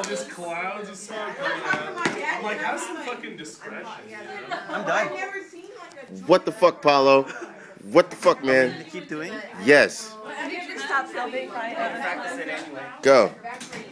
just clouds of smoke coming out. I'm like, have some fucking discretion. I'm done. What the fuck, Paulo? What the fuck, To man? keep doing? Yes. I need to stop filming. I practice it anyway. Go.